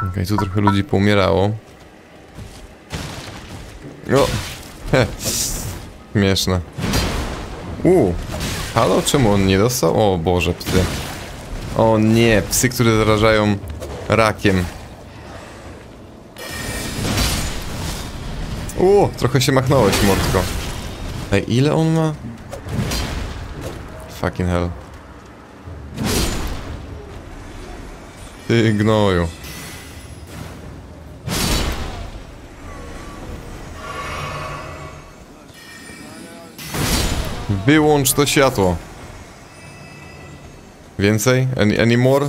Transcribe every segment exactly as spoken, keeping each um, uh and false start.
Okej, okay, tu trochę ludzi poumierało. O! He! Śmieszne. Uuu! Halo? Czemu on nie dostał? O Boże, psy. O nie, psy, które zarażają rakiem. Uuu, trochę się machnąłeś, mordko. Ej, ile on ma? Fucking hell. Ty gnoju. Wyłącz to światło. Więcej? Any, any more?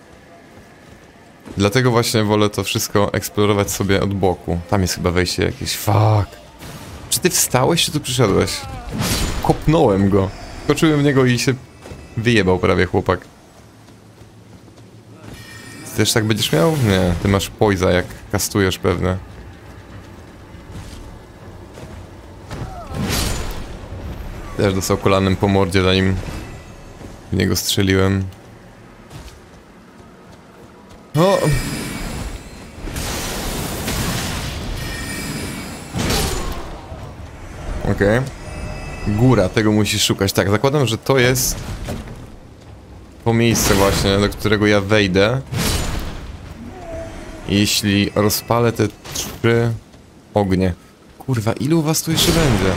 Dlatego właśnie wolę to wszystko eksplorować sobie od boku. Tam jest chyba wejście jakieś. Fuck. Czy ty wstałeś, czy tu przyszedłeś? Kopnąłem go. Skoczyłem w niego i się wyjebał prawie chłopak. Ty też tak będziesz miał? Nie, ty masz poisa jak kastujesz pewnie. Też dostał kolanem po mordzie, zanim w niego strzeliłem. O! Okej. Okay. Góra, tego musisz szukać. Tak, zakładam, że to jest to miejsce właśnie, do którego ja wejdę. Jeśli rozpalę te trzy ognie. Kurwa, ilu was tu jeszcze będzie?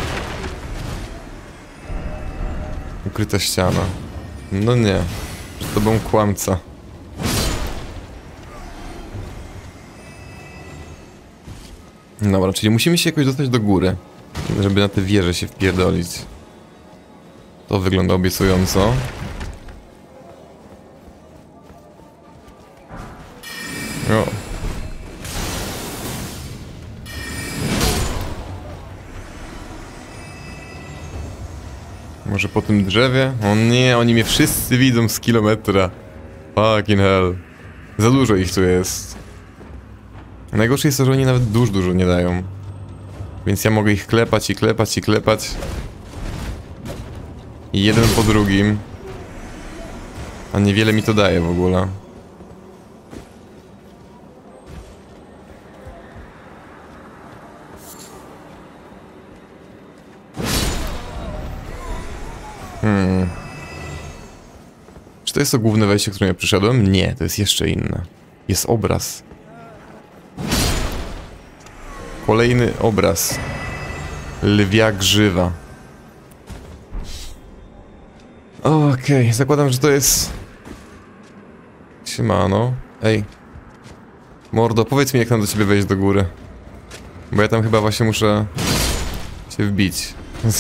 Ukryta ściana. No nie. Przed tobą kłamca. Dobra, czyli musimy się jakoś dostać do góry, żeby na te wieże się wpierdolić. To wygląda obiecująco. O. Może po tym drzewie? O nie, oni mnie wszyscy widzą z kilometra. Fucking hell. Za dużo ich tu jest. Najgorsze jest to, że oni nawet dużo, dużo nie dają. Więc ja mogę ich klepać i klepać i klepać. I jeden po drugim. A niewiele mi to daje w ogóle. Hmm. Czy to jest to główne wejście, którym ja przyszedłem? Nie, to jest jeszcze inne. Jest obraz. Kolejny obraz. Lwia grzywa. Okej, okay. Zakładam, że to jest... Siemano. Ej. Mordo, powiedz mi, jak nam do ciebie wejść do góry. Bo ja tam chyba właśnie muszę się wbić.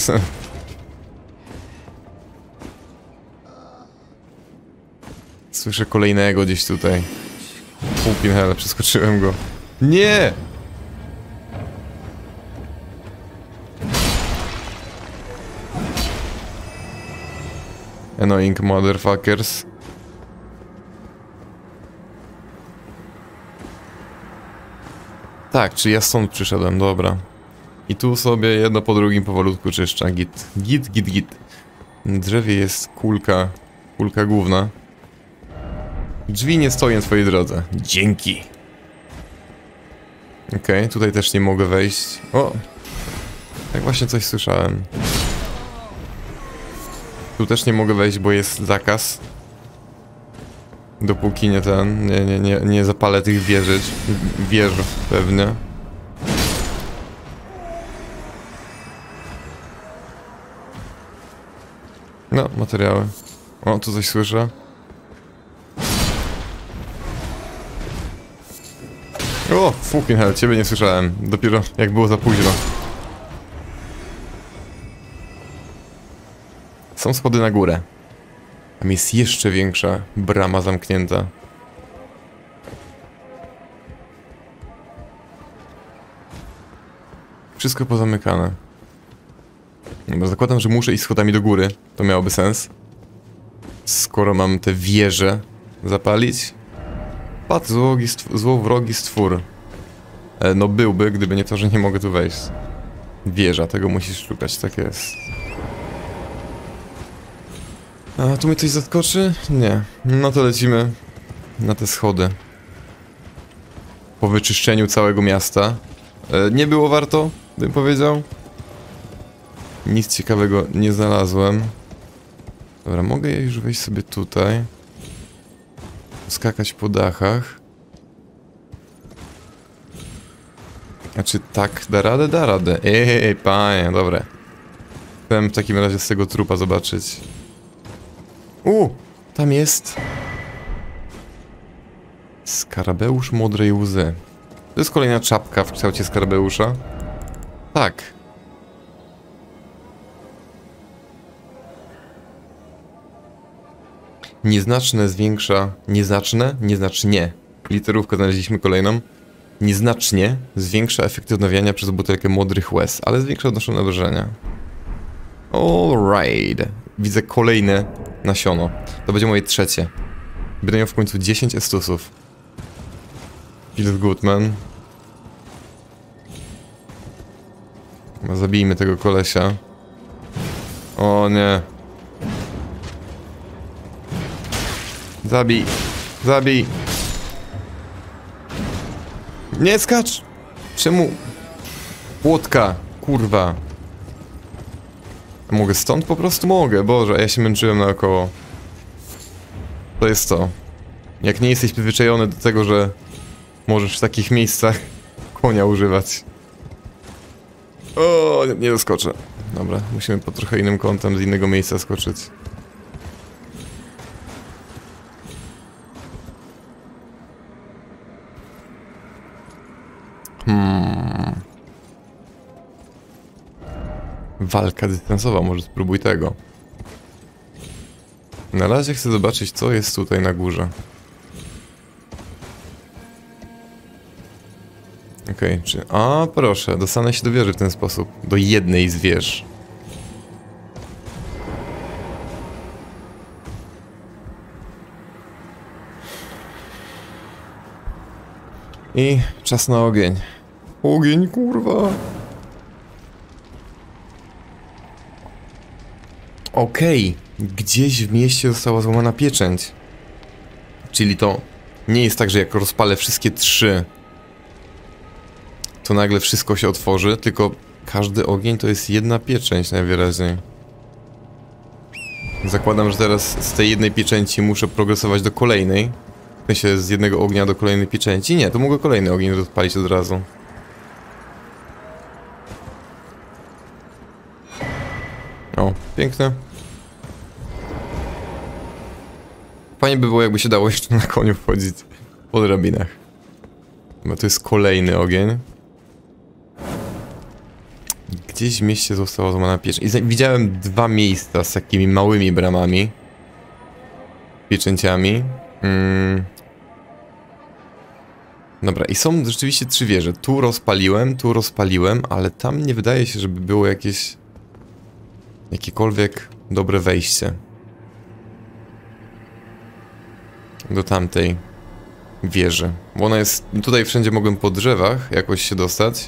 Słyszę kolejnego gdzieś tutaj. Fucking hell, przeskoczyłem go. Nie! Annoying motherfuckers. Tak, czy ja stąd przyszedłem, dobra. I tu sobie jedno po drugim powolutku czyszcza. Git, git, git, git. Na drzewie jest kulka, kulka główna. Drzwi nie stoją w twojej drodze. Dzięki. Okej, okay, tutaj też nie mogę wejść. O! Tak właśnie coś słyszałem. Tu też nie mogę wejść, bo jest zakaz. Dopóki nie ten, nie, nie, nie, nie zapalę tych wieży, wież pewnie. No, materiały. O, tu coś słyszę. O, fucking hell, ciebie nie słyszałem. Dopiero jak było za późno. Są schody na górę. Tam jest jeszcze większa brama zamknięta. Wszystko pozamykane. No, zakładam, że muszę iść schodami do góry. To miałoby sens. Skoro mam te wieże zapalić. Patrz, złogi złowrogi stwór. E, no byłby, gdyby nie to, że nie mogę tu wejść. Wieża, tego musisz szukać, tak jest. A tu mnie coś zaskoczy? Nie. No to lecimy na te schody. po wyczyszczeniu całego miasta. E, nie było warto, bym powiedział. Nic ciekawego nie znalazłem. Dobra, mogę już wejść sobie tutaj. Skakać po dachach. A czy tak da radę? Da radę. Ej, panie, dobre. Chcę w takim razie z tego trupa zobaczyć. U, tam jest skarabeusz modrej łzy. To jest kolejna czapka w kształcie skarabeusza. Tak. Nieznaczne zwiększa... Nieznaczne? Nieznacznie. Literówkę znaleźliśmy kolejną. Nieznacznie zwiększa efekt odnawiania przez butelkę modrych łez, ale zwiększa odnoszone obrażenia. Alright. Widzę kolejne nasiono. To będzie moje trzecie. Będę miał w końcu dziesięć estusów. Feels good, man. Zabijmy tego kolesia. O nie. Zabij. Zabij. Nie skacz! Czemu? Płotka. Kurwa. Mogę stąd? Po prostu mogę. Boże, ja się męczyłem naokoło. To jest to. Jak nie jesteś przyzwyczajony do tego, że możesz w takich miejscach konia używać. O, nie, nie doskoczę. Dobra, musimy po trochę innym kątem z innego miejsca skoczyć. Hmm. Walka dystansowa, może spróbuj tego. Na razie chcę zobaczyć, co jest tutaj na górze. Okej, okay, czy... A, proszę, dostanę się do wieży w ten sposób. Do jednej z wież. I czas na ogień. Ogień, kurwa. Okej, okay. Gdzieś w mieście została złamana pieczęć. Czyli to nie jest tak, że jak rozpalę wszystkie trzy, to nagle wszystko się otworzy, tylko każdy ogień to jest jedna pieczęć najwyraźniej. Zakładam, że teraz z tej jednej pieczęci muszę progresować do kolejnej. W sensie z jednego ognia do kolejnej pieczęci. Nie, to mogę kolejny ogień rozpalić od razu. O, piękne. Fajnie by było, jakby się dało jeszcze na koniu wchodzić po drabinach. Bo to jest kolejny ogień. Gdzieś w mieście została złamana pieczęć. I widziałem dwa miejsca z takimi małymi bramami. Pieczęciami. Mm. Dobra, i są rzeczywiście trzy wieże. Tu rozpaliłem, tu rozpaliłem, ale tam nie wydaje się, żeby było jakieś... jakiekolwiek dobre wejście. Do tamtej wieży. Bo ona jest... Tutaj wszędzie mogłem po drzewach jakoś się dostać.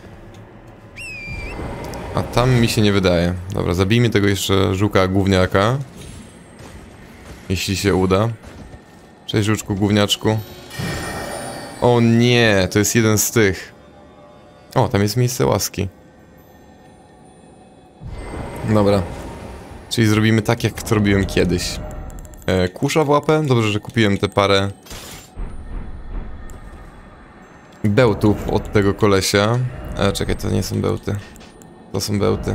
A tam mi się nie wydaje. Dobra, zabijmy tego jeszcze żuka gówniaka. Jeśli się uda. Cześć żuczku gówniaczku. O nie, to jest jeden z tych. O, tam jest miejsce łaski. Dobra. Czyli zrobimy tak, jak to robiłem kiedyś. E, kusza w łapę. Dobrze, że kupiłem te parę bełtów od tego kolesia. E, czekaj, to nie są bełty. To są bełty.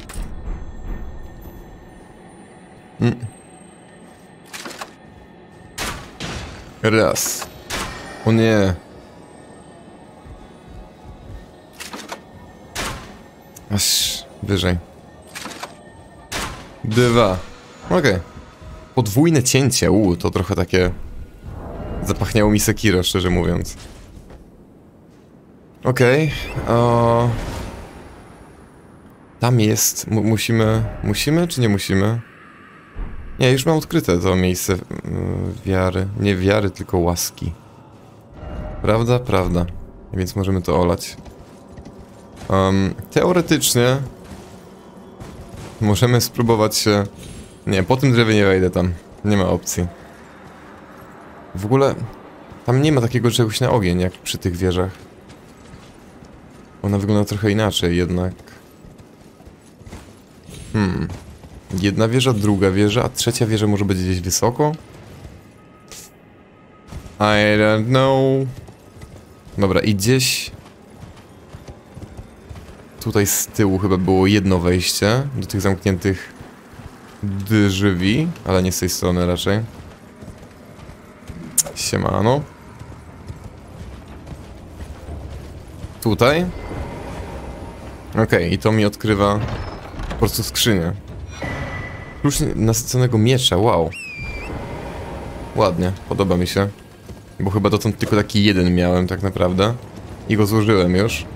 Mm. Raz. O nie. Aż wyżej. Dwa. Okej. Okay. Podwójne cięcie. Uuu, to trochę takie... Zapachniało mi Sekiro, szczerze mówiąc. Okej. Okay. Tam jest... M musimy... Musimy, czy nie musimy? Nie, już mam odkryte to miejsce yy, wiary. Nie wiary, tylko łaski. Prawda? Prawda. Więc możemy to olać. Um, teoretycznie... Możemy spróbować się... Nie, po tym drzewie nie wejdę tam. Nie ma opcji. W ogóle... Tam nie ma takiego czegoś na ogień, jak przy tych wieżach. Ona wygląda trochę inaczej jednak. Hmm. Jedna wieża, druga wieża, a trzecia wieża może być gdzieś wysoko? I don't know. Dobra, i gdzieś... Tutaj z tyłu chyba było jedno wejście do tych zamkniętych drzwi, ale nie z tej strony raczej. Siemano. Tutaj? Okej, okay, i to mi odkrywa po prostu skrzynię. Klucz nasyconego miecza, wow. Ładnie, podoba mi się. Bo chyba dotąd tylko taki jeden miałem tak naprawdę. I go złożyłem już.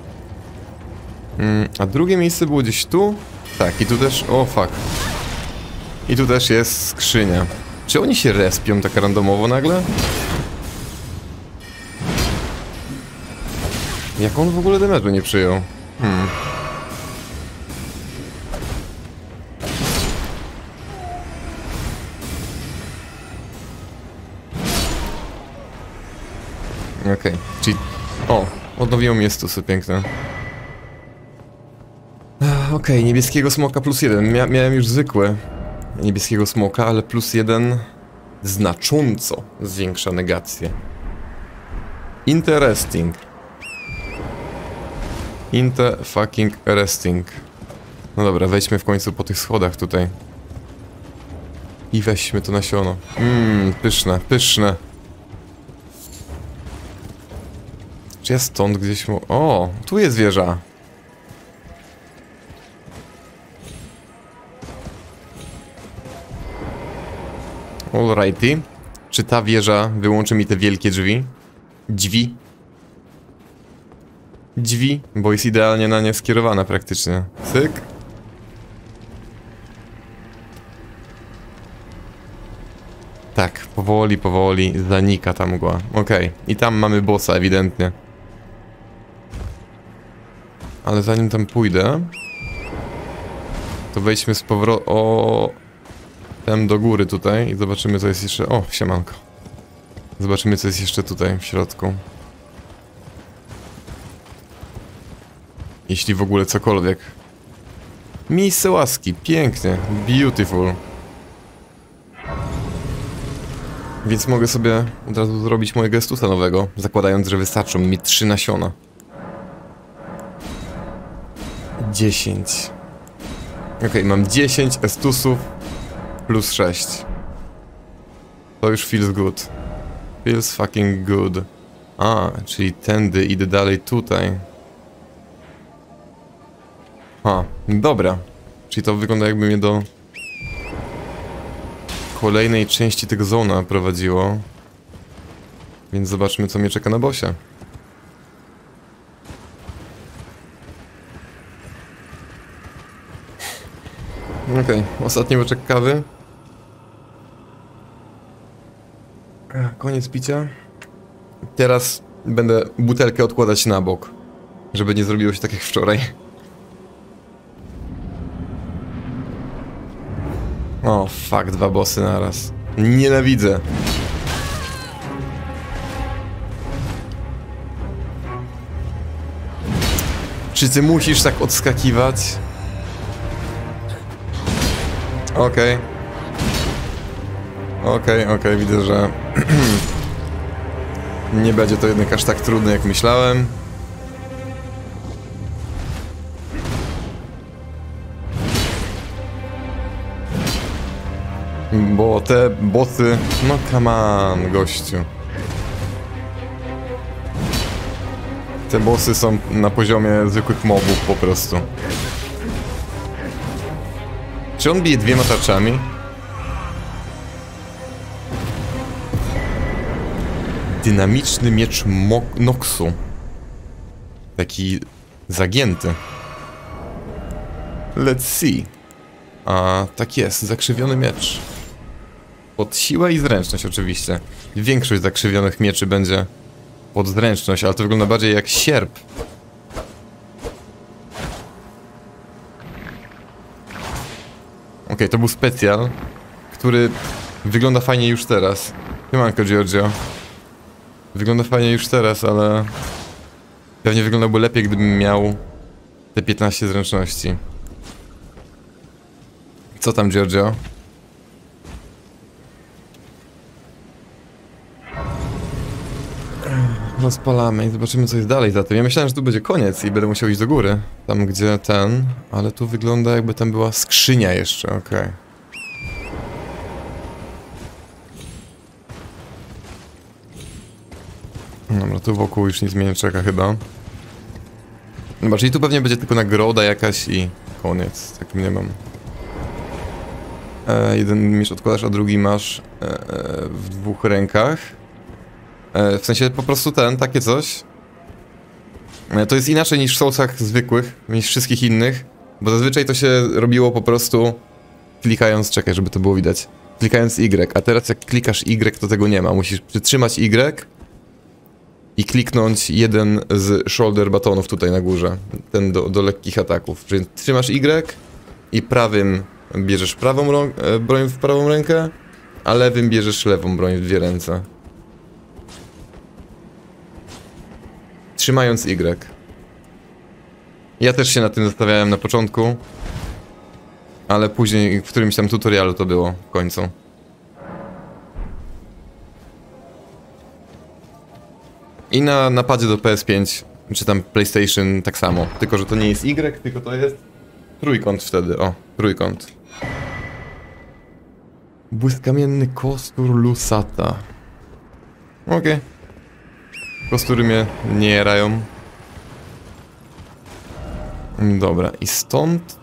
Mm, a drugie miejsce było gdzieś tu? Tak, i tu też... O, fuck. I tu też jest skrzynia. Czy oni się respią tak randomowo nagle? Jak on w ogóle damage'u nie przyjął? Hmm. Okej, okay. Czyli... O, odnowiło mnie stusy, piękne. Okej, okay, niebieskiego smoka plus jeden. Mia miałem już zwykłe niebieskiego smoka, ale plus jeden znacząco zwiększa negację. Interesting. Inte fucking arresting. No dobra, wejdźmy w końcu po tych schodach tutaj. I weźmy to nasiono. Mmm, pyszne, pyszne. Czy ja stąd gdzieś mu... O, tu jest wieża. Alrighty. Czy ta wieża wyłączy mi te wielkie drzwi? Drzwi? Drzwi, bo jest idealnie na nie skierowana praktycznie. Cyk. Tak, powoli, powoli zanika ta mgła. Okej, okay. I tam mamy bossa ewidentnie. Ale zanim tam pójdę, to wejdźmy z powrotem... O, tam do góry tutaj i zobaczymy, co jest jeszcze... O, siemanko. Zobaczymy, co jest jeszcze tutaj w środku. Jeśli w ogóle cokolwiek. Miejsce łaski, pięknie, beautiful. Więc mogę sobie od razu zrobić mojego estusa nowego, zakładając, że wystarczą mi trzy nasiona. dziesięć. Okej, okay, mam dziesięć estusów plus sześć. To już feels good. Feels fucking good. A, czyli tędy idę dalej tutaj. A, dobra. Czyli to wygląda, jakby mnie do kolejnej części tego zona prowadziło. Więc zobaczmy, co mnie czeka na bossie. Okej, okay, ostatni łyczek kawy. Koniec picia. Teraz będę butelkę odkładać na bok, żeby nie zrobiło się tak jak wczoraj. O, fuck, dwa bossy naraz. Nienawidzę. Czy ty musisz tak odskakiwać? Okej. Okay. Okej, okay, okej, okay, widzę, że nie będzie to jednak aż tak trudne, jak myślałem. Bo te bossy... No come on, gościu. Te bossy są na poziomie zwykłych mobów po prostu. Czy on bije dwiema tarczami? Dynamiczny miecz Mo Noxu. Taki zagięty. Let's see. A tak jest, zakrzywiony miecz. Pod siłę i zręczność oczywiście. Większość zakrzywionych mieczy będzie pod zręczność, ale to wygląda bardziej jak sierp. Okej, okay, to był specjal, który wygląda fajnie już teraz. Siemanko, Giorgio. Wygląda fajnie już teraz, ale... Pewnie wyglądałby lepiej, gdybym miał te piętnaście zręczności. Co tam, Giorgio? Rozpalamy i zobaczymy, co jest dalej za tym. Ja myślałem, że tu będzie koniec i będę musiał iść do góry. Tam, gdzie ten... Ale tu wygląda, jakby tam była skrzynia jeszcze, okej. Okay. Dobra, tu wokół już nic mnie nie czeka chyba. Dobra, czyli tu pewnie będzie tylko nagroda jakaś i koniec. Tak nie mam. E, jeden miecz odkładasz, a drugi masz e, e, w dwóch rękach. E, w sensie po prostu ten, takie coś. E, to jest inaczej niż w Soulsach zwykłych, niż wszystkich innych. Bo zazwyczaj to się robiło po prostu klikając, czekaj, żeby to było widać. Klikając Y, a teraz jak klikasz Y, to tego nie ma. Musisz przytrzymać Y i kliknąć jeden z shoulder buttonów tutaj na górze. Ten do, do lekkich ataków. Czyli trzymasz Y i prawym bierzesz prawą rą- broń w prawą rękę, a lewym bierzesz lewą broń w dwie ręce. Trzymając Y. Ja też się nad tym zastanawiałem na początku, ale później w którymś tam tutorialu to było w końcu. I na napadzie do P S pięć, czy tam PlayStation tak samo. Tylko, że to nie jest Y, tylko to jest trójkąt wtedy. O, trójkąt. Błyskamienny kostur Lusata. Okej. Okay. Kostury mnie nie jarają. Dobra, i stąd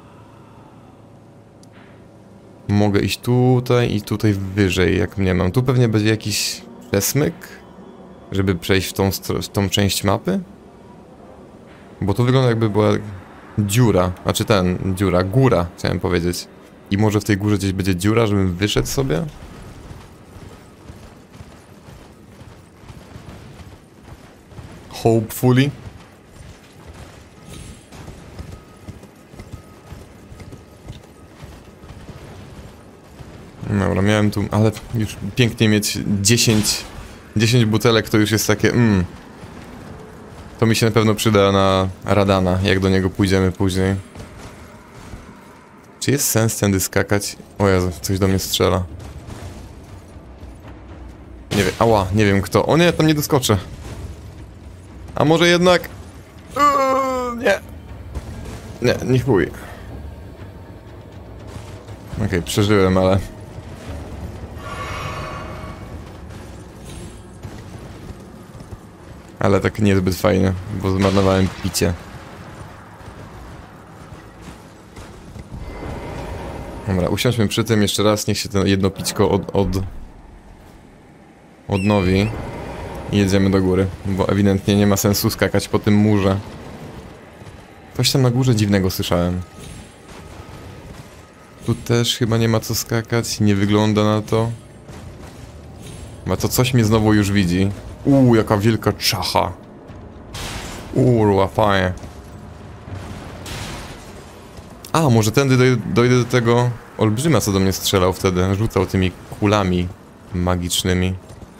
mogę iść tutaj i tutaj wyżej, jak mnie mam. Tu pewnie będzie jakiś przesmyk, żeby przejść w tą, w tą część mapy. Bo to wygląda, jakby była dziura, znaczy ten, dziura, góra, chciałem powiedzieć. I może w tej górze gdzieś będzie dziura, żebym wyszedł sobie? Hopefully. Dobra, miałem tu, ale już pięknie mieć dziesięć, dziesięć butelek, to już jest takie, mm. To mi się na pewno przyda na Radana, jak do niego pójdziemy później. Czy jest sens tędy skakać? O Jezu, coś do mnie strzela. Nie wiem, ała, nie wiem kto. O nie, tam nie doskoczę. A może jednak... Uuu, nie. Nie, nie chuj. Okej, okay, przeżyłem, ale... Ale tak niezbyt fajnie, bo zmarnowałem picie. Dobra, usiądźmy przy tym jeszcze raz, niech się to jedno pićko od, od... odnowi. I jedziemy do góry, bo ewidentnie nie ma sensu skakać po tym murze. Coś tam na górze dziwnego słyszałem. Tu też chyba nie ma co skakać, nie wygląda na to. Chyba to coś mnie znowu już widzi. Uuu, jaka wielka czacha. Uuu, fajnie. A, może tędy doj dojdę do tego olbrzyma, co do mnie strzelał wtedy. Rzucał tymi kulami magicznymi.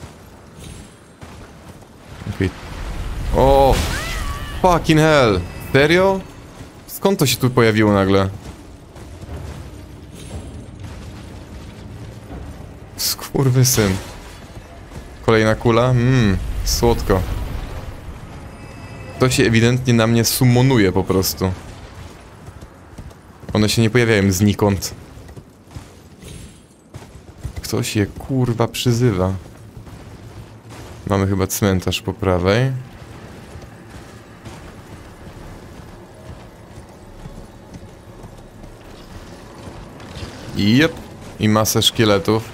Okay. O! Fucking hell! Serio? Skąd to się tu pojawiło nagle? Skurwysyn. Kolejna kula? Mmm, słodko. To się ewidentnie na mnie summonuje po prostu. One się nie pojawiają znikąd. Ktoś je kurwa przyzywa. Mamy chyba cmentarz po prawej. Jep. I masę szkieletów,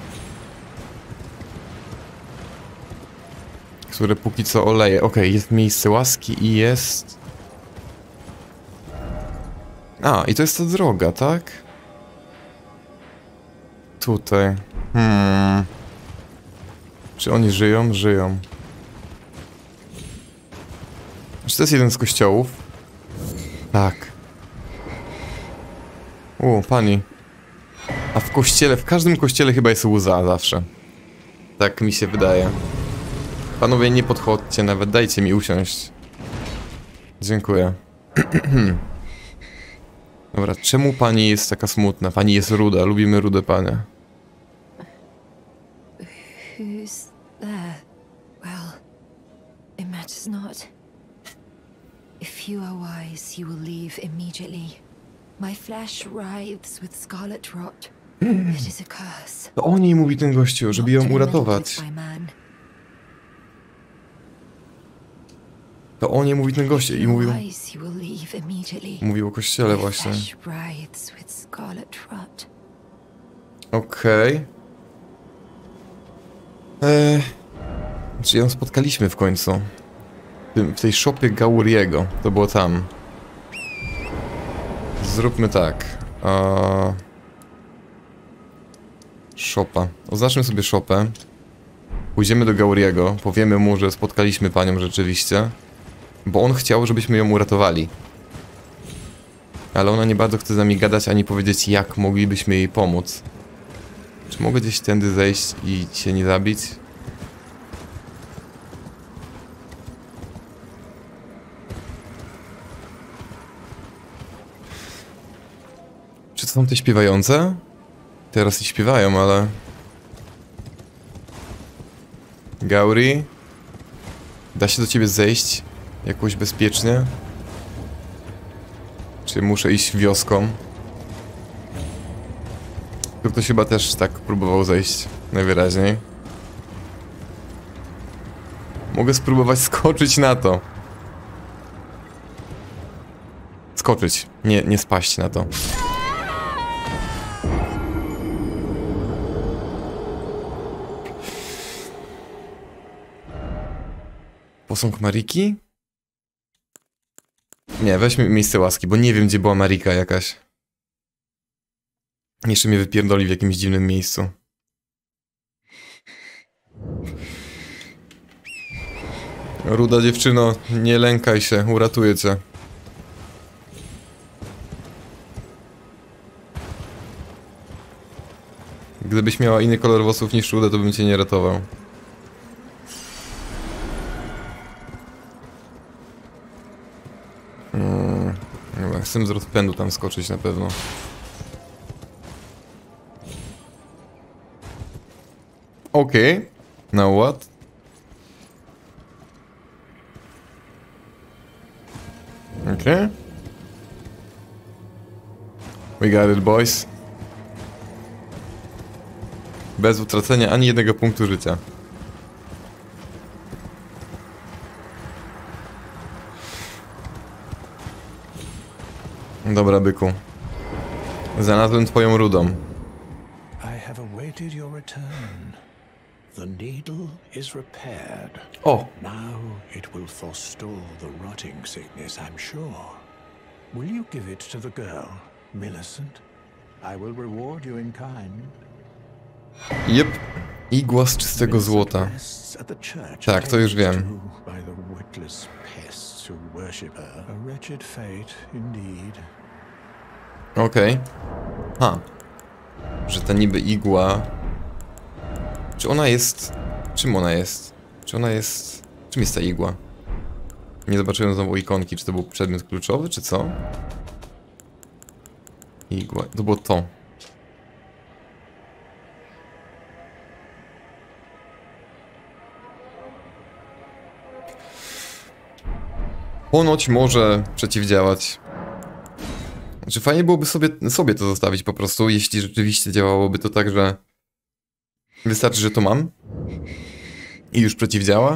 które póki co oleje. Okej, okay, jest miejsce łaski i jest... A, i to jest ta droga, tak? Tutaj. Hmm. Czy oni żyją? Żyją. Czy to jest jeden z kościołów? Tak. U, pani. A w kościele, w każdym kościele chyba jest łza zawsze. Tak mi się wydaje. Panowie, nie podchodźcie nawet, dajcie mi usiąść. Dziękuję. Dobra, czemu pani jest taka smutna? Pani jest ruda, lubimy rude panie. Who's there? Well, it matters not. If you are wise, you will leave immediately. My flesh writhes with scarlet rot. It is a curse. To o niej mówi ten gościu, żeby ją uratować. To o niej mówi ten gościu i mówił... Mówił o kościele właśnie. Okej. Okay. Eee, czy ją spotkaliśmy w końcu? W, w tej szopie Gauriego. To było tam. Zróbmy tak. Eee, szopa. Oznaczmy sobie szopę. Pójdziemy do Gauriego. Powiemy mu, że spotkaliśmy panią rzeczywiście. Bo on chciał, żebyśmy ją uratowali. Ale ona nie bardzo chce z nami gadać, ani powiedzieć, jak moglibyśmy jej pomóc. Czy mogę gdzieś tędy zejść i się nie zabić? Czy to są te śpiewające? Teraz i śpiewają, ale... Gauri? Da się do ciebie zejść? Jakoś bezpiecznie? Czy muszę iść wioską? Tu ktoś chyba też tak próbował zejść, najwyraźniej. Mogę spróbować skoczyć na to. Skoczyć, nie, nie spaść na to. Posąg Mariki? Nie, weźmy miejsce łaski, bo nie wiem, gdzie była Marika jakaś. Jeszcze mnie wypierdoli w jakimś dziwnym miejscu. Ruda dziewczyno, nie lękaj się, uratuję cię. Gdybyś miała inny kolor włosów niż ruda, to bym cię nie ratował. Hmm, dobra, chcę z rozpędu tam skoczyć na pewno. Okej, okay. Now what? Okay. We got it, boys. Bez utracenia ani jednego punktu życia. Dobra, byku. Znalazłem twoją rudą. I have awaited your return. The needle is repaired. O! Now it will forestall the rotting sickness, I'm sure. Will you give it to the girl, Millicent? I will reward you in kind. Jep. Igła z czystego złota. Tak, to już wiem. Okej. Okay. Ha. Że ta niby igła... Czy ona jest... Czym ona jest? Czy ona jest... Czym jest ta igła? Nie zobaczyłem znowu ikonki. Czy to był przedmiot kluczowy, czy co? Igła... To było to. Ponoć może przeciwdziałać. Znaczy fajnie byłoby sobie, sobie to zostawić po prostu, jeśli rzeczywiście działałoby to tak, że wystarczy, że to mam i już przeciwdziała.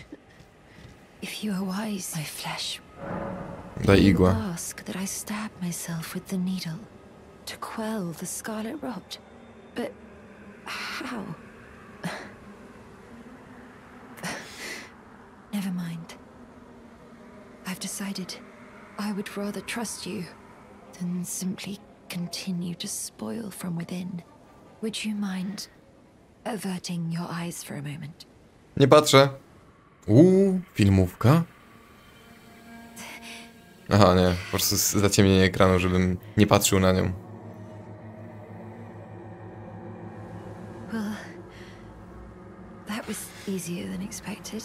Daj igłę. Never mind. I've decided I would rather trust you than simply continue to spoil from within. Would you mind averting your eyes for a moment? Nie patrzę. Uuu, filmówka. Aha, nie, po prostu zaciemnienie ekranu, żebym nie patrzył na nią. Well, that was easier than expected.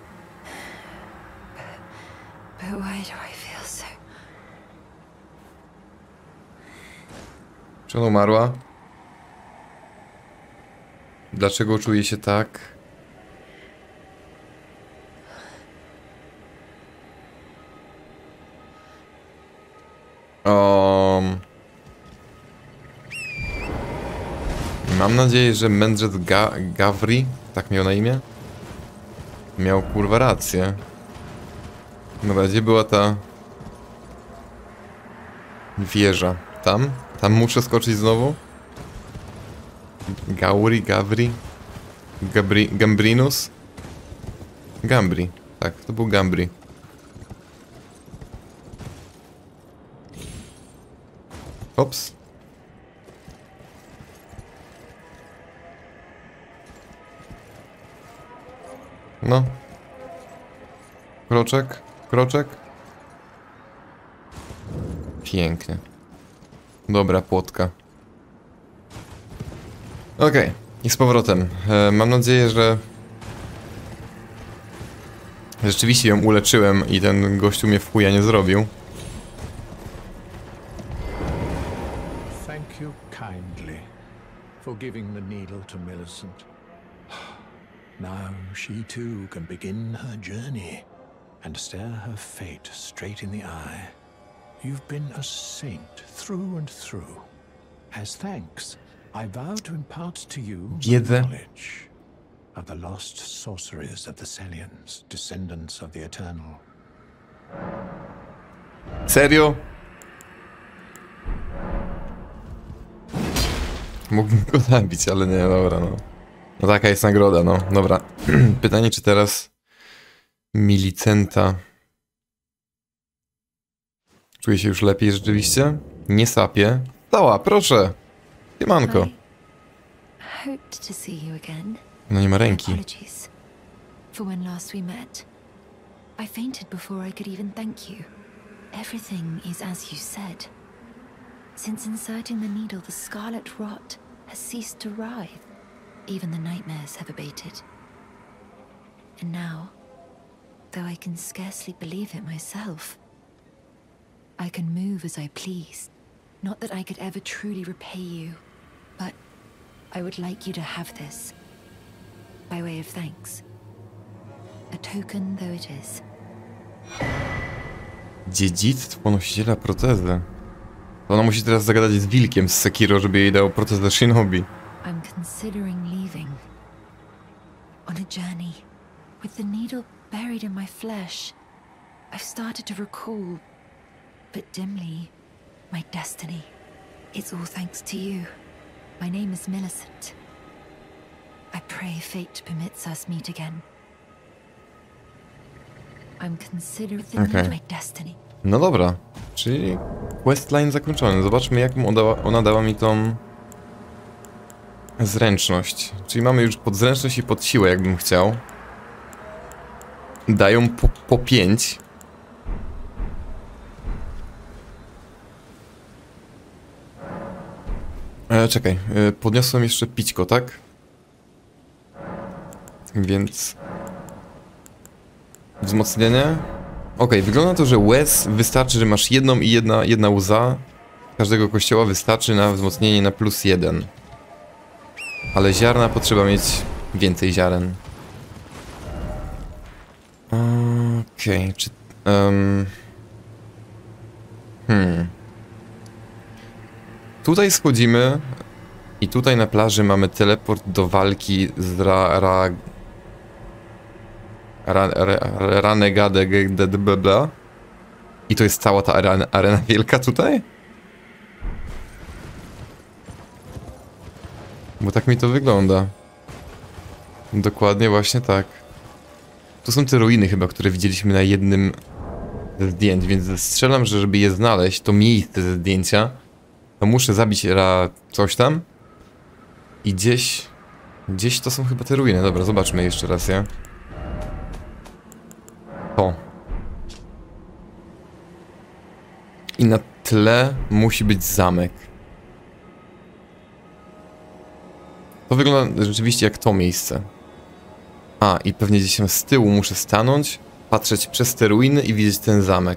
But, but why do I feel so... Czy ona umarła? Dlaczego czuję się tak? Um... Mam nadzieję, że Mędrzec Ga Gawri, tak miał na imię, miał kurwa rację. Dobra, gdzie była ta wieża? Tam? Tam muszę skoczyć znowu? Gauri, Gawri? Gabri, Gambrinus? Gambri, tak, to był Gambri. Ops. No. Kroczek, kroczek. Pięknie. Dobra, płotka. Okej, okay. I z powrotem. E, mam nadzieję, że rzeczywiście ją uleczyłem i ten gościu mnie w chuja nie zrobił. Thank you kindly for giving the needle to Millicent. Now she too can begin her journey and stare her fate straight in the eye. You've been a saint through and through. As thanks, I vow to impart to you Wiedzę. knowledge of the lost sorceries of the Selians, descendants of the Eternal. Serio? Mógłbym go zabić, ale nie, dobra, no. No taka jest nagroda, no. Dobra. Pytanie, czy teraz Milicenta czuje się już lepiej rzeczywiście? Nie sapie. Stała, proszę. Siemanko. I hoped to see you again. No nie ma ręki. Apologies for when last we met. I fainted before I could even thank you. Everything is as you said. Since inserting the needle, the scarlet rot has ceased to writhe. Even the nightmares have abated. And now, though I can scarcely believe it myself, I can move as I please. Not that I could ever truly repay you, but I would like you to have this, by way of thanks. A token though it is. Dziedzictwo nosiciela protezy. Ona musi teraz zagadać z wilkiem z Sekiro, żeby jej dał protezę Shinobi. I'm considering leaving. On a journey. With the needle buried in my flesh, I've started to recall, but dimly, my destiny. It's all thanks to you. My name is Millicent. I pray fate permits us meet again. I'm considering the Okay. need my destiny. No dobra, czyli questline zakończony. Zobaczmy, jak ona dała, ona dała mi tą zręczność. Czyli mamy już pod zręczność i pod siłę, jakbym chciał. Dają po, po pięć. E, czekaj, e, podniosłem jeszcze pićko, tak? Więc... Wzmocnienie? Okej, okay, wygląda na to, że łez wystarczy, że masz jedną i jedna, jedna łza każdego kościoła wystarczy na wzmocnienie na plus jeden. Ale ziarna potrzeba mieć więcej ziaren. Okej, okay, czy... Um, hmm... Tutaj schodzimy i tutaj na plaży mamy teleport do walki z ra... ra Ra, ra, Ranegade bla. I to jest cała ta arena, arena wielka tutaj? Bo tak mi to wygląda. Dokładnie właśnie tak. Tu są te ruiny chyba, które widzieliśmy na jednym ze zdjęć, więc strzelam, że żeby je znaleźć, to miejsce ze zdjęcia, to muszę zabić ra coś tam. I gdzieś... Gdzieś to są chyba te ruiny. Dobra, zobaczmy jeszcze raz, ja. To. I na tle musi być zamek. To wygląda rzeczywiście jak to miejsce. A, i pewnie gdzieś tam z tyłu muszę stanąć, patrzeć przez te ruiny i widzieć ten zamek.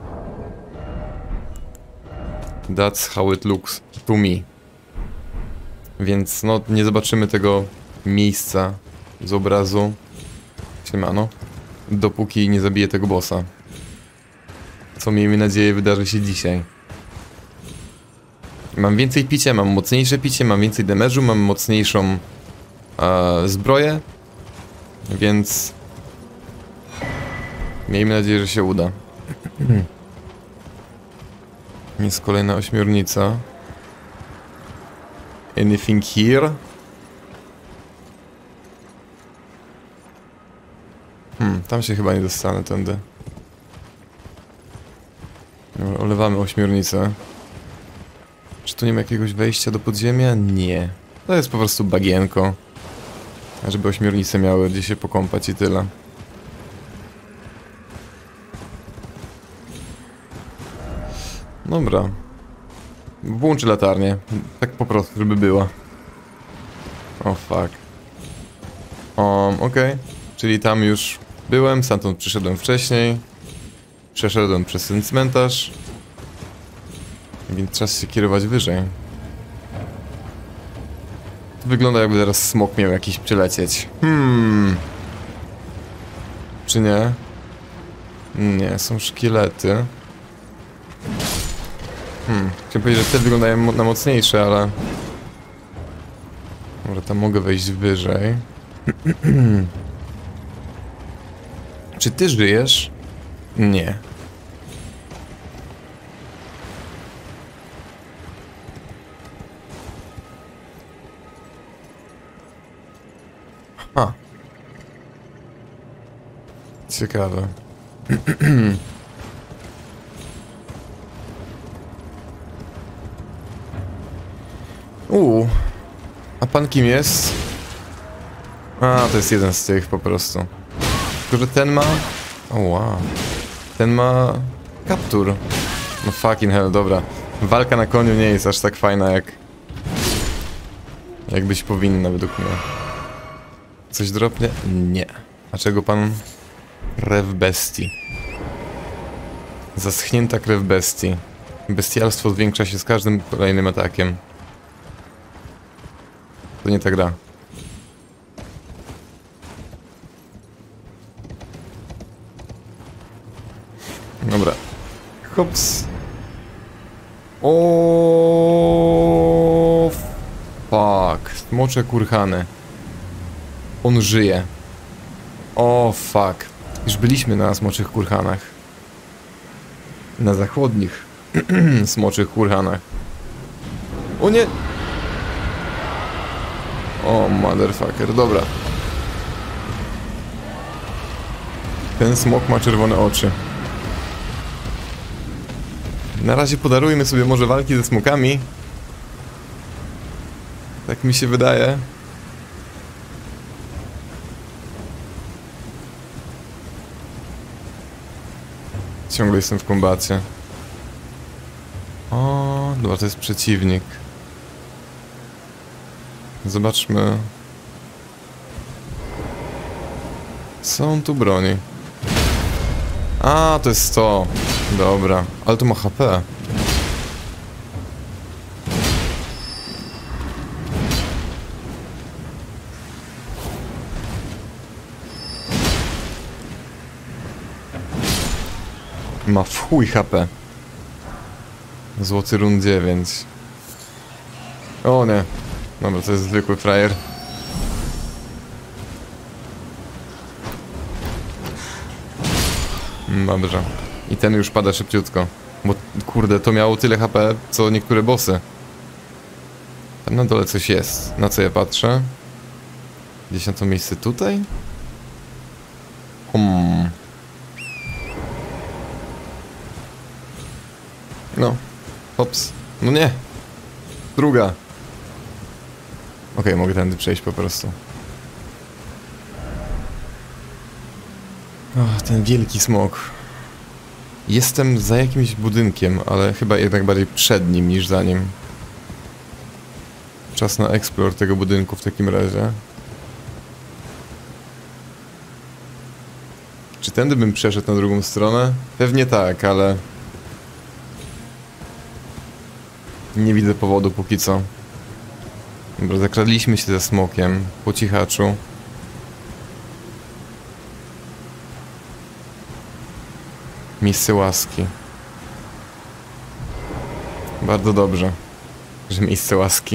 That's how it looks to me. Więc no, nie zobaczymy tego miejsca z obrazu. Siemano. Dopóki nie zabiję tego bossa. Co miejmy nadzieję wydarzy się dzisiaj. Mam więcej picia, mam mocniejsze picie, mam więcej damage'u, mam mocniejszą e, zbroję. Więc miejmy nadzieję, że się uda. Jest kolejna ośmiornica. Anything here? Hmm, tam się chyba nie dostanę tędy. Dobra, olewamy ośmiornicę. Czy tu nie ma jakiegoś wejścia do podziemia? Nie. To jest po prostu bagienko. Żeby ośmiornice miały gdzie się pokąpać i tyle. Dobra. Włączy latarnię. Tak po prostu, żeby była. O fuck. Um, okej. Okay. Czyli tam już byłem, stamtąd przyszedłem wcześniej. Przeszedłem przez ten cmentarz. Więc czas się kierować wyżej. To wygląda, jakby teraz smok miał jakiś przylecieć. Hmm. Czy nie? Nie, są szkielety. Hmm. Chciałem powiedzieć, że te wyglądają na mocniejsze, ale... Dobra, tam mogę wejść wyżej. Czy ty żyjesz? Nie. Ha. Ciekawe. Uuu. A pan kim jest? A, to jest jeden z tych po prostu. Tylko, że ten ma... O wow. Ten ma... kaptur. No fucking hell, dobra. Walka na koniu nie jest aż tak fajna jak... jakbyś powinna według mnie. Coś dropnie? Nie. A czego pan... Krew bestii. Zaschnięta krew bestii. Bestialstwo zwiększa się z każdym kolejnym atakiem. To nie ta gra. Dobra. Hops. O fuck. Smocze kurhany. On żyje. O fuck. Już byliśmy na smoczych kurhanach. Na zachodnich smoczych kurhanach. O nie! O motherfucker, dobra. Ten smok ma czerwone oczy. Na razie podarujmy sobie może walki ze smokami. Tak mi się wydaje. Ciągle jestem w kombacie. O, dobra, to jest przeciwnik. Zobaczmy. Co on tu broni? A, to jest to. Dobra, ale to ma H P. Ma w chuj H P. Złoty run dziewięć. O nie. Dobra, to jest zwykły frajer. Dobrze. I ten już pada szybciutko. Bo kurde, to miało tyle H P, co niektóre bossy. Tam na dole coś jest. Na co ja patrzę? Gdzieś na to miejsce tutaj? Hmm. No. Hops. No nie. Druga. Okej, okay, mogę tędy przejść po prostu. O, ten wielki smok. Jestem za jakimś budynkiem, ale chyba jednak bardziej przed nim niż za nim. Czas na explore tego budynku w takim razie. Czy tędy bym przeszedł na drugą stronę? Pewnie tak, ale... nie widzę powodu póki co. Dobra, zakradliśmy się ze smokiem po cichaczu. Miejsce łaski. Bardzo dobrze, że miejsce łaski.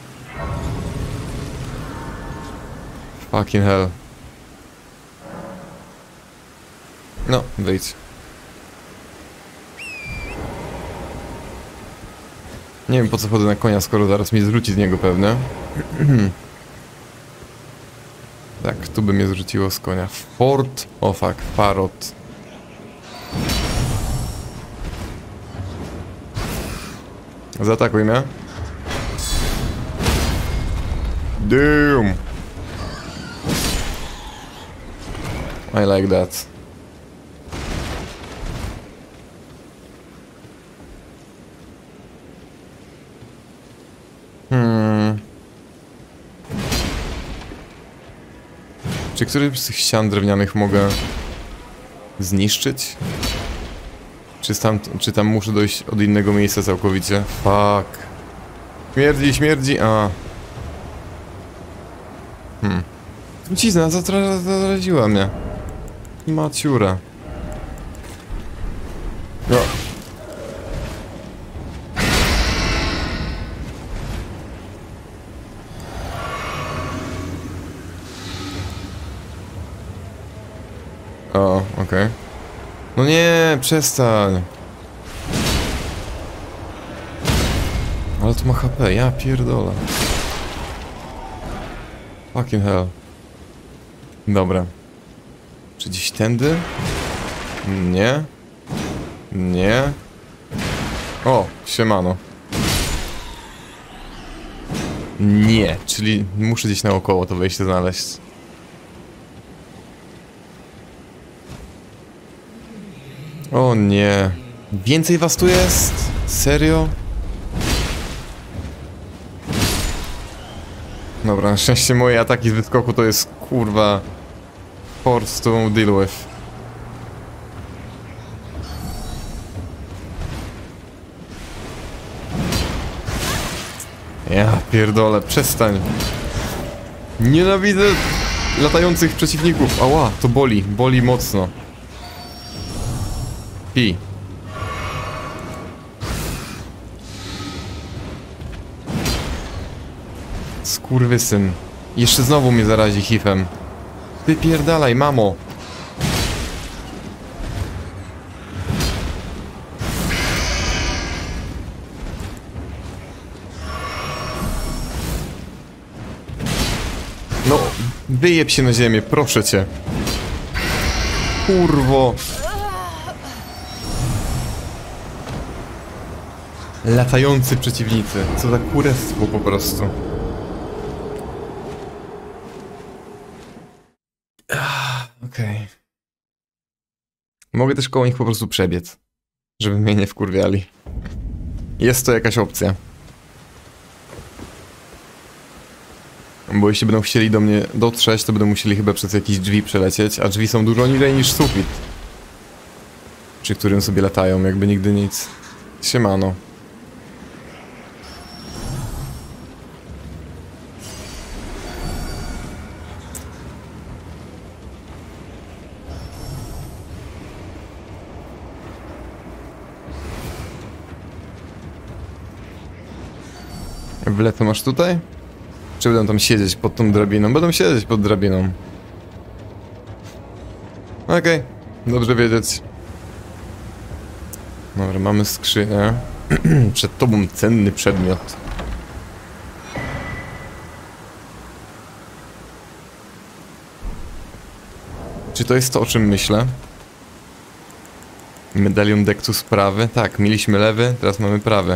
Fucking hell. No, wyjdź. Nie wiem po co chodzę na konia, skoro zaraz mnie zrzuci z niego pewnie. Tak, tu by mnie zrzuciło z konia. Fort... o fuck, Farot. Zaatakuj mnie. Doom! I like that. Hmm. Czy któryś z tych ścian drewnianych mogę zniszczyć? Czy tam, czy tam muszę dojść od innego miejsca całkowicie? Fuck. Śmierdzi, śmierdzi, a. Hmm. Trucizna zatra zaraziła mnie. Maciura. No. O, okej. Okay. No nie, przestań. Ale to ma H P, ja pierdolę. Fucking hell. Dobra. Czy gdzieś tędy? Nie. Nie. O, siemano. Nie, czyli muszę gdzieś naokoło to wejście znaleźć. O nie. Więcej was tu jest? Serio? Dobra, na szczęście moje ataki z wyskoku to jest kurwa force to deal with. Ja pierdolę, przestań. Nienawidzę latających przeciwników. Ała, to boli, boli mocno. Pi. Skurwysyn. Jeszcze znowu mnie zarazi hifem. Wypierdalaj, mamo. No, wyjeb się na ziemię, proszę cię. Kurwo. Latający przeciwnicy. Co za kurestwo po prostu. Okej. Okay. Mogę też koło nich po prostu przebiec. Żeby mnie nie wkurwiali. Jest to jakaś opcja. Bo jeśli będą chcieli do mnie dotrzeć, to będą musieli chyba przez jakieś drzwi przelecieć, a drzwi są dużo niżej niż sufit. Przy którym sobie latają, jakby nigdy nic. Siemano. Wlecą aż tutaj? Czy będą tam siedzieć pod tą drabiną? Będą siedzieć pod drabiną. Okej, okay. Dobrze wiedzieć. Dobra, mamy skrzynię. Przed tobą cenny przedmiot. Czy to jest to, o czym myślę? Medalion Dectus prawy? Tak, mieliśmy lewy, teraz mamy prawy.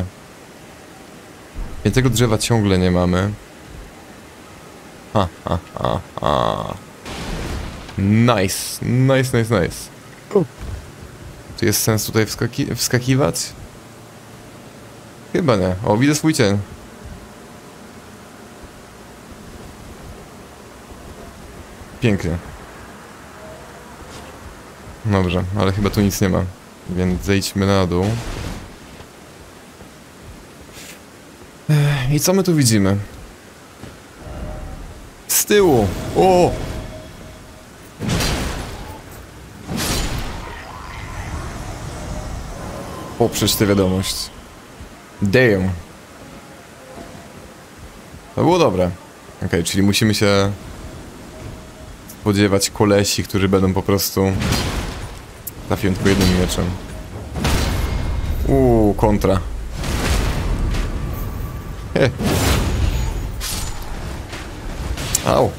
I tego drzewa ciągle nie mamy. Ha, ha, ha, ha. Nice, nice, nice, nice. Uh. Czy jest sens tutaj wskaki wskakiwać? Chyba nie. O, widzę swój cień. Pięknie. Dobrze, ale chyba tu nic nie ma. Więc zejdźmy na dół. Ech, i co my tu widzimy? Z tyłu! O! Poprzeć tę wiadomość. Damn. To było dobre. Okej, okay, czyli musimy się spodziewać kolesi, którzy będą po prostu... Trafiłem tylko jednym mieczem. Uuu, kontra. He. Au.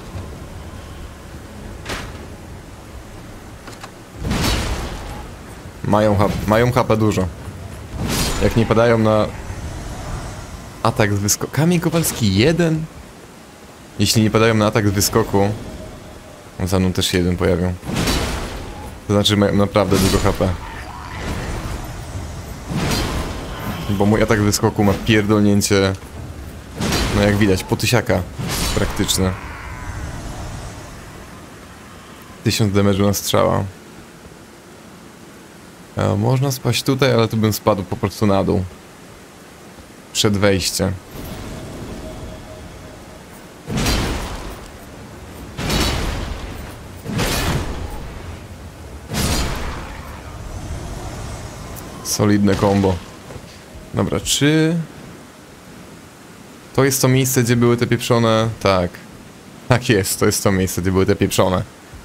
Mają, H P, mają H P dużo. Jak nie padają na atak z wyskoku... Kamień Kowalski jeden? Jeśli nie padają na atak z wyskoku... Za mną też się jeden pojawią. To znaczy, że mają naprawdę dużo H P. Bo mój atak z wyskoku ma pierdolnięcie... No jak widać, po tysiaka praktyczne. Tysiąc damage'u na strzała. E, można spaść tutaj, ale tu bym spadł po prostu na dół. Przed wejściem. Solidne combo. Dobra, czy... To jest to miejsce, gdzie były te pieprzone... Tak. Tak jest, to jest to miejsce, gdzie były te pieprzone.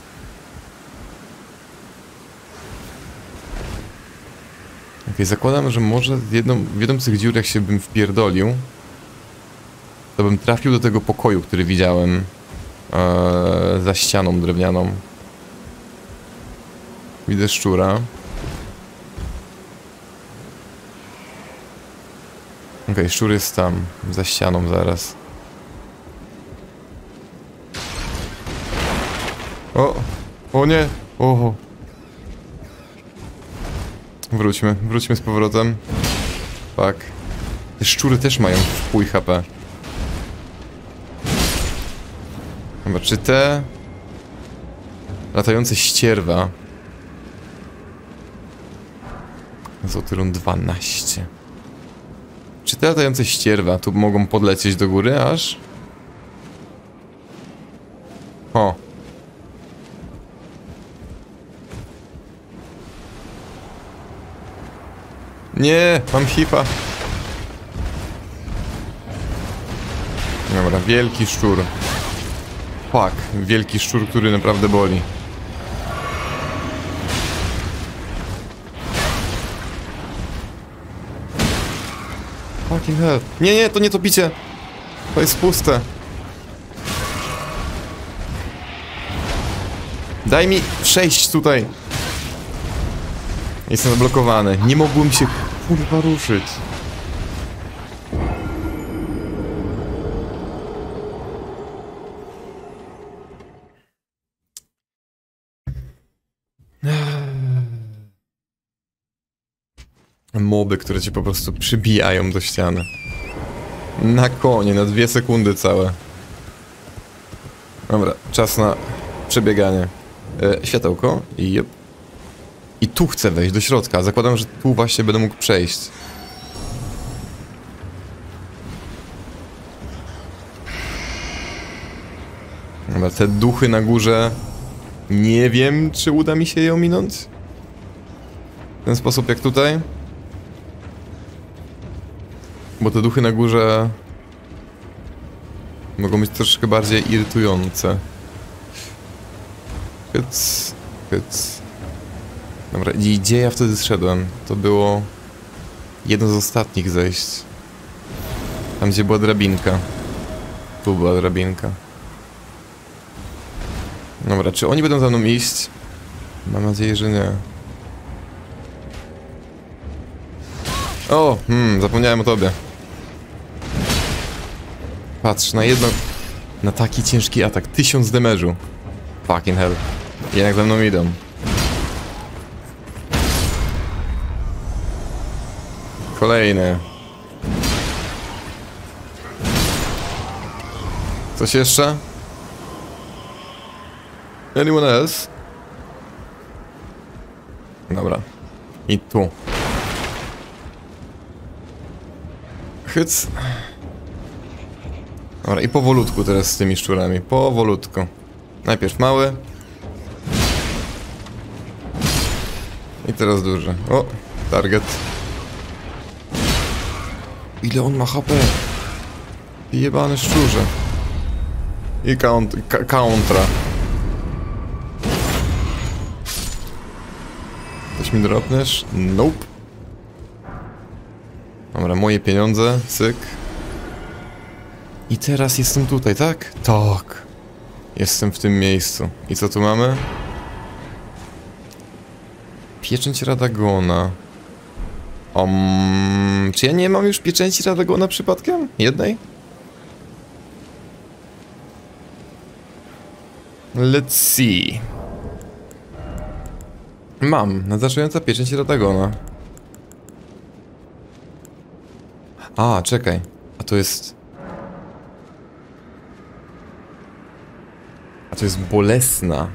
Okay, zakładam, że może w jedną, w jedną z tych dziur, jak się bym wpierdolił, to bym trafił do tego pokoju, który widziałem ee, za ścianą drewnianą. Widzę szczura. Okej, okay, szczur jest tam, za ścianą zaraz. O! O nie! Oho! Wróćmy, wróćmy z powrotem. Tak. Te szczury też mają wpój H P. Dobra, czy te... Latające ścierwa... Zotyrun dwanaście. Czy te latające ścierwa tu mogą podlecieć do góry aż? O. Nie, mam hipa. Dobra, wielki szczur. Fuck, wielki szczur, który naprawdę boli. Fucking hell. Nie, nie, to nie topicie. To jest puste. Daj mi przejść tutaj. Jestem zablokowany. Nie mogłem się kurwa ruszyć. Moby, które cię po prostu przybijają do ściany. Na konie, na dwie sekundy całe. Dobra, czas na przebieganie. E, światełko i jep. I tu chcę wejść do środka. Zakładam, że tu właśnie będę mógł przejść. Dobra, te duchy na górze... Nie wiem, czy uda mi się je ominąć. W ten sposób jak tutaj. Bo te duchy na górze... Mogą być troszkę bardziej irytujące. Hyc, hyc. Dobra, i gdzie ja wtedy zszedłem? To było... jedno z ostatnich zejść. Tam, gdzie była drabinka. Tu była drabinka. Dobra, czy oni będą za mną iść? Mam nadzieję, że nie. O, hmm, zapomniałem o tobie. Patrz, na jedno... Na taki ciężki atak. Tysiąc damage'u. Fucking hell. Jednak za mną idą. Kolejne. Coś jeszcze? Anyone else? dobra. I tu. Hyc. Dobra, i powolutku teraz z tymi szczurami. Powolutku. Najpierw mały. I teraz duży. O, target. Ile on ma H P? Jebany szczurze. I count, ka kontra. Coś mi dropniesz? Nope. Dobra, moje pieniądze, cyk. I teraz jestem tutaj, tak? Tak. Jestem w tym miejscu. I co tu mamy? Pieczęć Radagona. Um, czy ja nie mam już pieczęci Radagona przypadkiem? Jednej? Let's see. Mam. Nadzaczająca pieczęć Radagona. A, czekaj. A to jest... A to jest bolesna.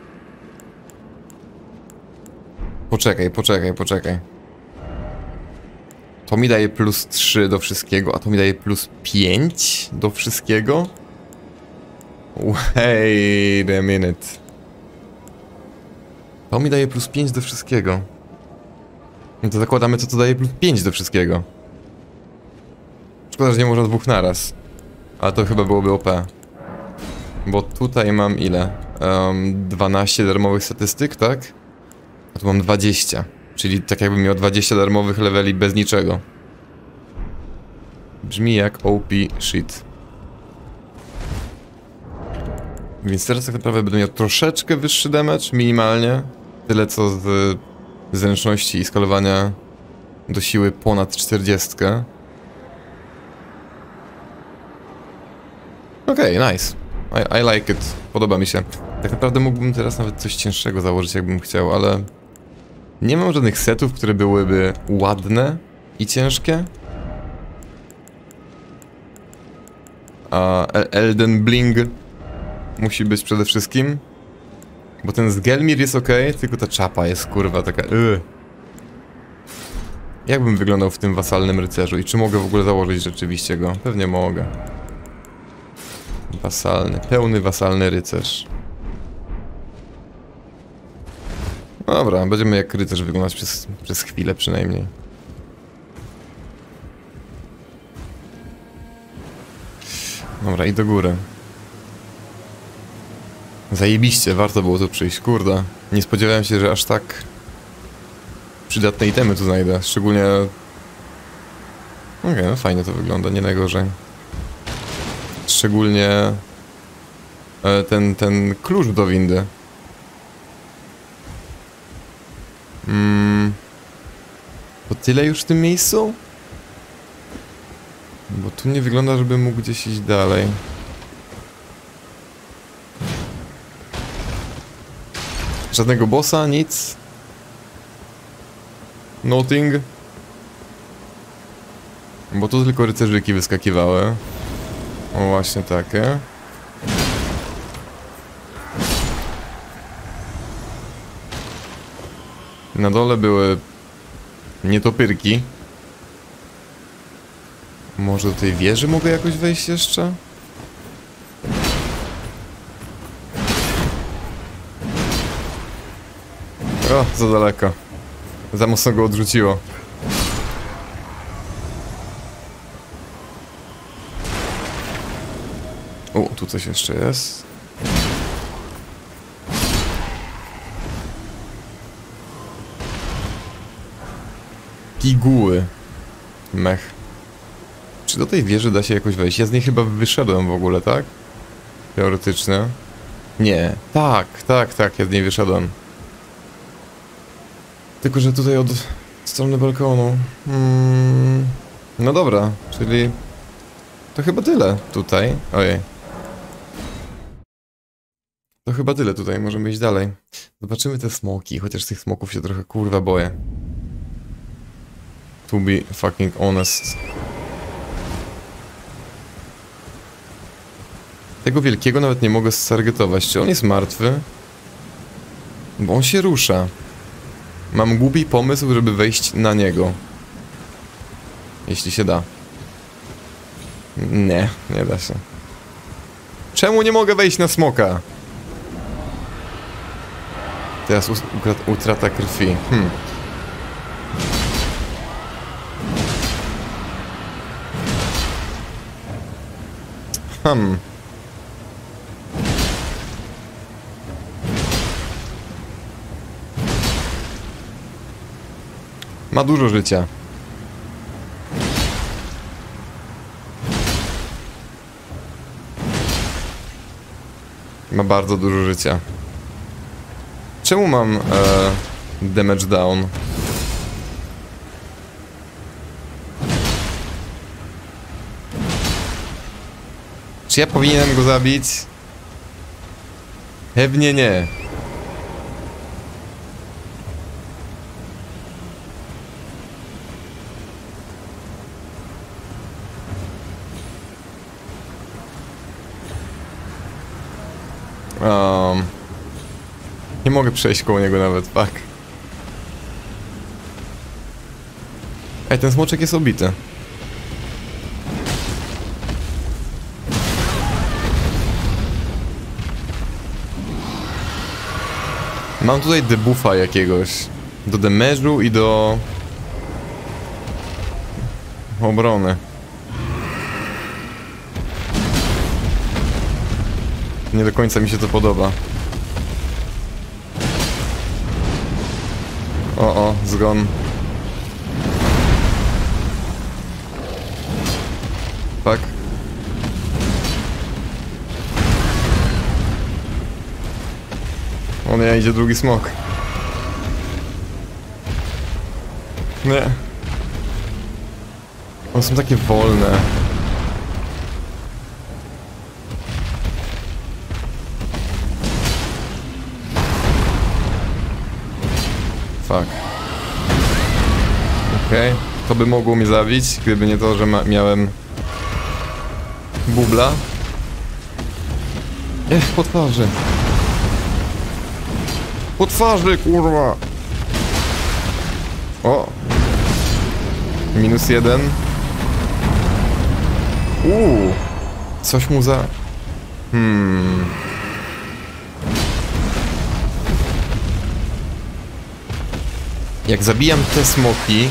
Poczekaj, poczekaj, poczekaj. To mi daje plus trzy do wszystkiego, a to mi daje plus pięć do wszystkiego? Wait a minute. To mi daje plus pięć do wszystkiego. No to zakładamy, co to daje plus pięć do wszystkiego. Szkoda, że nie można dwóch naraz. Ale to chyba byłoby O P. Bo tutaj mam ile? Um, dwanaście darmowych statystyk, tak? A tu mam dwadzieścia. Czyli tak jakbym miał dwadzieścia darmowych leveli bez niczego. Brzmi jak O P shit. Więc teraz tak naprawdę będę miał troszeczkę wyższy damage, minimalnie. Tyle co z zręczności i skalowania do siły ponad czterdzieści. Okej, okay, nice. I, I like it. Podoba mi się. Tak naprawdę mógłbym teraz nawet coś cięższego założyć, jakbym chciał, ale... Nie mam żadnych setów, które byłyby ładne i ciężkie. A Elden Bling musi być przede wszystkim. Bo ten Sgelmir jest ok, tylko ta czapa jest kurwa taka... Yy. Jak bym wyglądał w tym wasalnym rycerzu i czy mogę w ogóle założyć rzeczywiście go? Pewnie mogę. Wasalny, pełny wasalny rycerz. Dobra, będziemy jak rycerz wyglądać przez, przez chwilę przynajmniej. Dobra, i do góry. Zajebiście, warto było tu przyjść, kurde. Nie spodziewałem się, że aż tak przydatne itemy tu znajdę, szczególnie... Okej, okay, no fajnie to wygląda, nie najgorzej. Szczególnie... E, ten, ten klucz do windy. Mm. To tyle już w tym miejscu? Bo tu nie wygląda, żeby mógł gdzieś iść dalej. Żadnego bossa, nic. Nothing. Bo tu tylko rycerzyki wyskakiwały. O, właśnie takie. Na dole były nietopyrki. Może do tej wieży mogę jakoś wejść jeszcze? O, za daleko. Za mocno go odrzuciło. O, tu coś jeszcze jest. Piguły. Mech. Czy do tej wieży da się jakoś wejść? Ja z niej chyba wyszedłem w ogóle, tak? Teoretycznie. Nie. Tak, tak, tak, ja z niej wyszedłem. Tylko, że tutaj od strony balkonu. Hmm. No dobra, czyli... To chyba tyle tutaj. Ojej. To chyba tyle tutaj, możemy iść dalej. Zobaczymy te smoki, chociaż tych smoków się trochę kurwa boję. To be fucking honest. Tego wielkiego nawet nie mogę stargetować. Czy on jest martwy? Bo on się rusza. Mam głupi pomysł, żeby wejść na niego. Jeśli się da. Nie, nie da się. Czemu nie mogę wejść na smoka? Teraz utrata krwi. Hmm. Hmm. Ma dużo życia. Ma bardzo dużo życia. Czemu mam e, damage down? Czy ja powinienem go zabić? Pewnie nie. Um, nie mogę przejść koło niego nawet, fuck. Ej, ten smoczek jest obity. Mam tutaj debuffa jakiegoś. Do damage'u i do... obrony. Nie do końca mi się to podoba. O, o, zgon. Tak. O nie, idzie drugi smok. Nie. One są takie wolne. Fuck. Okej. Okay. To by mogło mnie zabić, gdyby nie to, że miałem... bubla. Ech, po twarzy. Po twarzy, kurwa! O! Minus jeden. Uuu! Coś mu za... Hmm... Jak zabijam te smoki,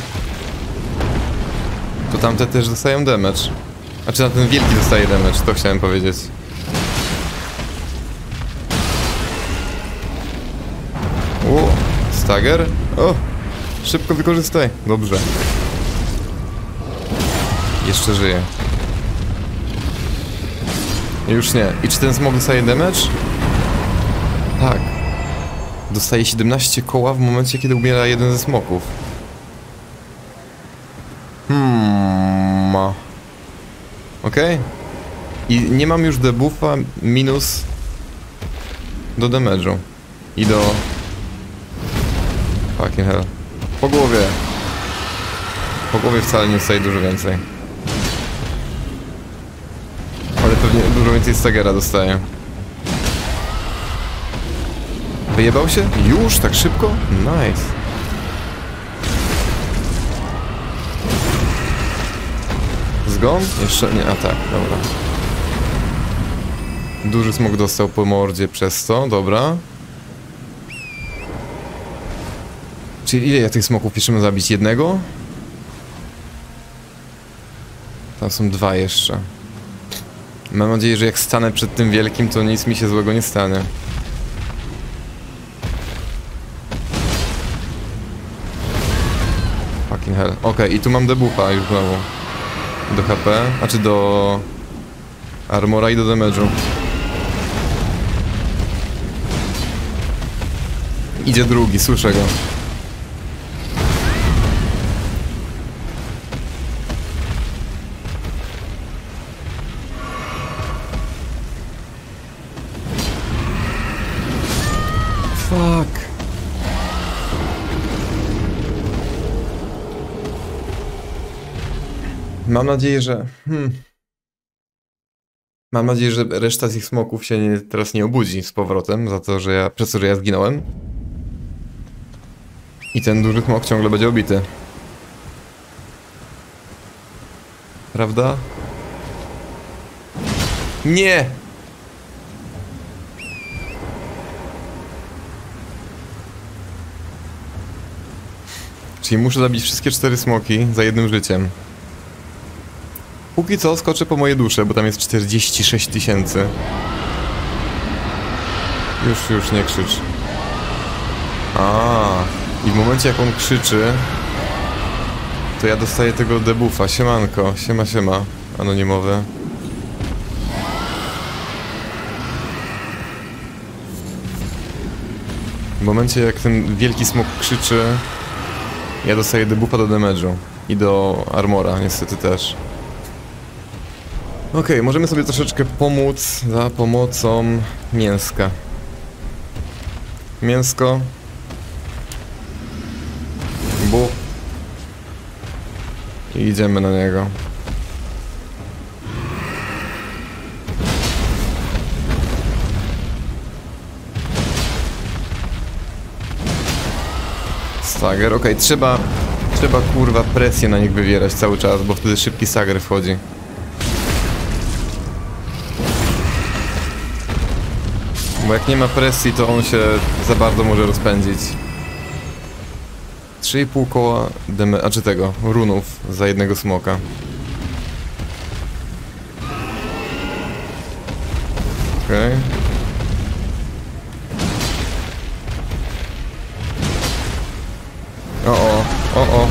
to tamte też dostają damage. Znaczy na ten wielki dostaje damage, to chciałem powiedzieć. O, stagger? O, szybko wykorzystaj. Dobrze. Jeszcze żyje. Już nie. I czy ten smok dostaje damage? Tak. Dostaje siedemnaście koła w momencie, kiedy umiera jeden ze smoków. Hmm. Okej. Okay. I nie mam już debuffa minus do damage'u. I do... Fucking hell. Po głowie. Po głowie wcale nie dostaje dużo więcej. Ale pewnie dużo więcej stagera dostaje. Wyjebał się? Już? Tak szybko? Nice. Zgon? Jeszcze nie, a tak, dobra. Duży smok dostał po mordzie przez to, dobra. Czyli ile ja tych smoków piszemy zabić? Jednego? Tam są dwa jeszcze. Mam nadzieję, że jak stanę przed tym wielkim, to nic mi się złego nie stanie. Fucking hell. Okej, okay, i tu mam debuffa już znowu. Do H P, znaczy do... armora i do damage'u. Idzie drugi, słyszę go. Fuck. Mam nadzieję, że... Hmm. Mam nadzieję, że reszta z ich smoków się nie, teraz nie obudzi z powrotem za to, że ja... przez to, że ja zginąłem. I ten duży smok ciągle będzie obity. Prawda? Nie! Czyli muszę zabić wszystkie cztery smoki za jednym życiem. Póki co skoczę po moje dusze, bo tam jest czterdzieści sześć tysięcy. Już, już, nie krzycz. A, i w momencie jak on krzyczy, to ja dostaję tego debuffa. Siemanko, siema, siema. Anonimowe. W momencie jak ten wielki smok krzyczy, ja dostaję debuffa do damage'u. I do armora, niestety też. Okej, okay, możemy sobie troszeczkę pomóc za pomocą mięska. Mięsko. Bu. I idziemy na niego. Stagger, okej, okay, trzeba... Trzeba kurwa presję na nich wywierać cały czas, bo wtedy szybki stagger wchodzi. Bo jak nie ma presji, to on się za bardzo może rozpędzić. trzy i pół koła deme... a czy tego, runów za jednego smoka. Okej. Okay. O o, o o.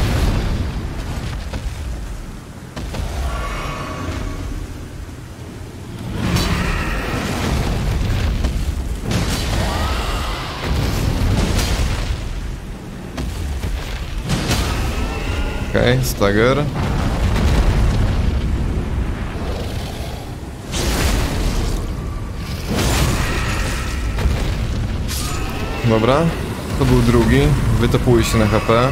Okej, okay, stagger. Dobra, to był drugi. Wytopuły się na H P.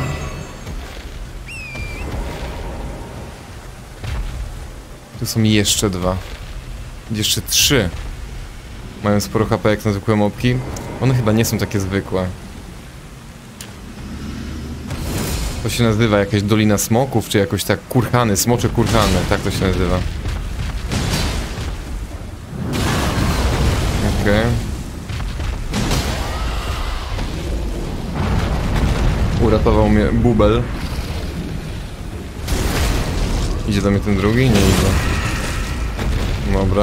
Tu są jeszcze dwa. Jeszcze trzy. Mają sporo H P jak na zwykłe mobki. One chyba nie są takie zwykłe. To się nazywa jakaś Dolina Smoków, czy jakoś tak kurhany, smocze kurhany, tak to się nazywa. Okej. Okay. Uratował mnie bubel. Idzie do mnie ten drugi? Nie idzie. Dobra.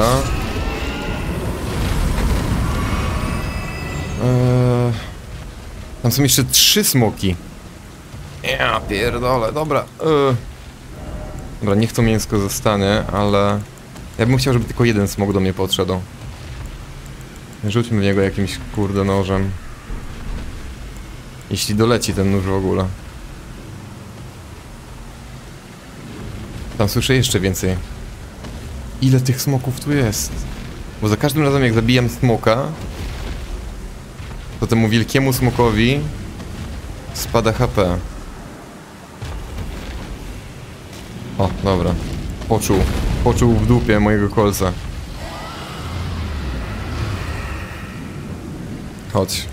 Eee... Tam są jeszcze trzy smoki. Ja pierdolę, dobra. Eee... Dobra, niech to mięsko zostanie, ale... Ja bym chciał, żeby tylko jeden smok do mnie podszedł. Rzućmy w niego jakimś kurde nożem. Jeśli doleci ten nóż w ogóle. Tam słyszę jeszcze więcej. Ile tych smoków tu jest? Bo za każdym razem jak zabijam smoka, to temu wielkiemu smokowi spada H P. O, dobra. Poczuł. Poczuł w dupie mojego kolca. Chodź.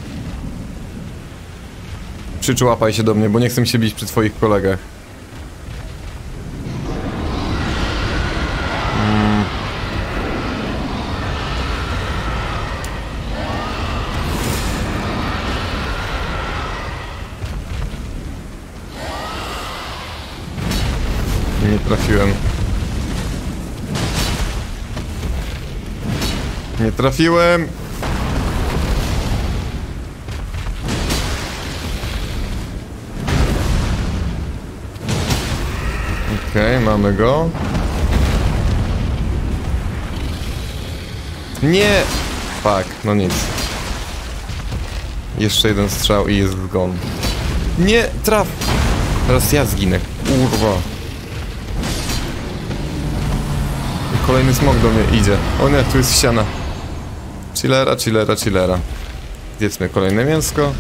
Przyczłapaj się do mnie, bo nie chcę się bić przy twoich kolegach. Mm. Nie trafiłem. Nie trafiłem! Okej, okay, mamy go. Nie! Fuck, no nic. Jeszcze jeden strzał i jest zgon. Nie, traf! Teraz ja zginę. Kurwa. I kolejny smok do mnie idzie. O nie, tu jest ściana. Chillera, chillera, chillera. Zjedzmy kolejne mięsko.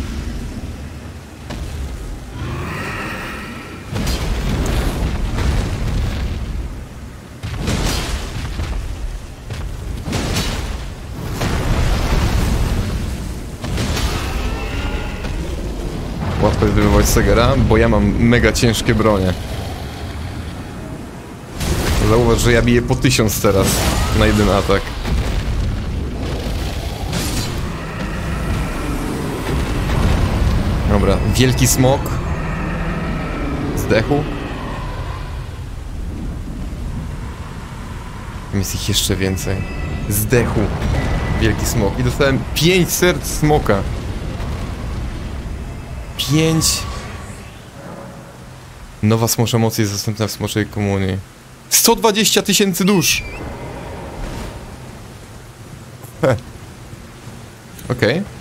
sprawiedliwość Segera, bo ja mam mega ciężkie bronie. Zauważ, że ja biję po tysiąc teraz na jeden atak. Dobra, wielki smok. Zdechł. Jest ich jeszcze więcej. Zdechł. Wielki smok. I dostałem pięć serc smoka. pięć. Nowa smocza moc jest dostępna w smoczej komunii. sto dwadzieścia tysięcy dusz! Okej. Okay.